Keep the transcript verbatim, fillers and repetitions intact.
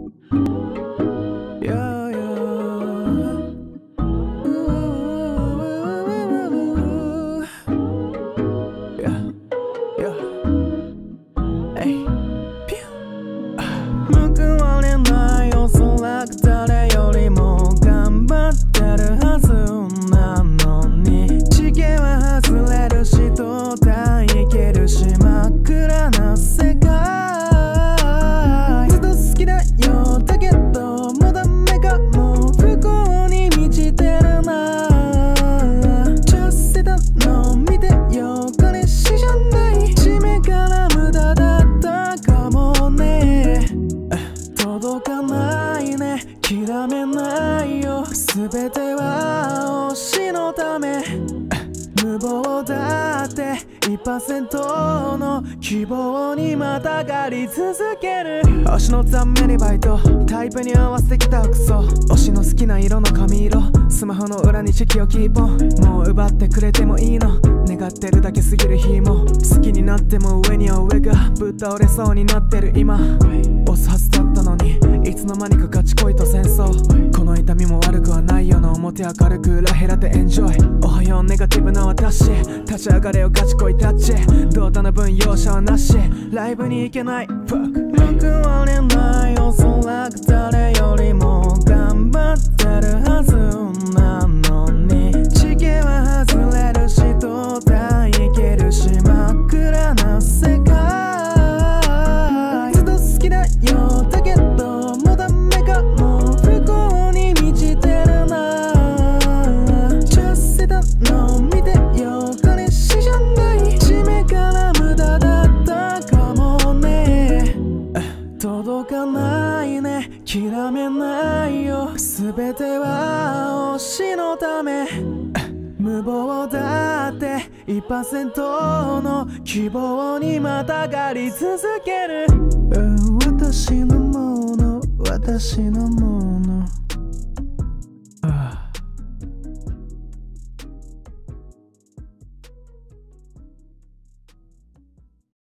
Yeah, yeah. Ooh, yeah, yeah. Hey, pew. 報われないおそらく誰よりも頑張ってるはずなのに地形は外れるし東大行けるし真っ暗な世界ずっと好きだよだけどもうダメかも不幸に満ちてるなチャスセだの見てよ彼氏じゃない締めから無駄だったかもね届かないね諦めないよ全ては推しのため無謀だって いちパーセント の希望にまたがり続ける推しのためにバイトタイプに合わせてきた服装推しの好きな色の髪色スマホの裏にチェキをキーポンもう奪ってくれてもいいの願ってるだけ過ぎる日も好きになっても上には上がぶっ倒れそうになってる今押すはずだったのにいつの間にかガチ恋と戦争この痛みも悪くはないよな表明るく裏減ってエンジョイおはようネガティブな私立ち上がれよガチ恋タッチ同等の分容赦はなしライブに行けない報われないおそらく誰よりも頑張ってるはずなのに地形は外れるし東大行けるし真っ暗な世界ずっと好きだよだけどもうダメかも不幸に満ちてるなチャスセだの見てよ彼氏じゃない締めから無駄だったかもね届かないね諦めないよ全ては推しのため無謀だって いちパーセント の希望にまたがり続ける私のもの私のもの